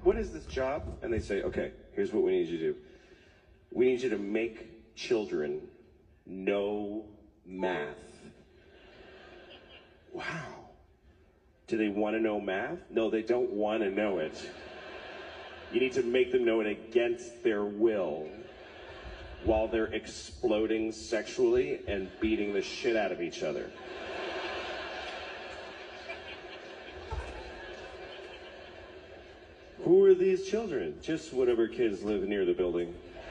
what is this job? And they say, okay, here's what we need you to do. We need you to make children know math. Wow. Do they want to know math? No, they don't want to know it. You need to make them know it against their will while they're exploding sexually and beating the shit out of each other. Who are these children? Just whatever kids live near the building.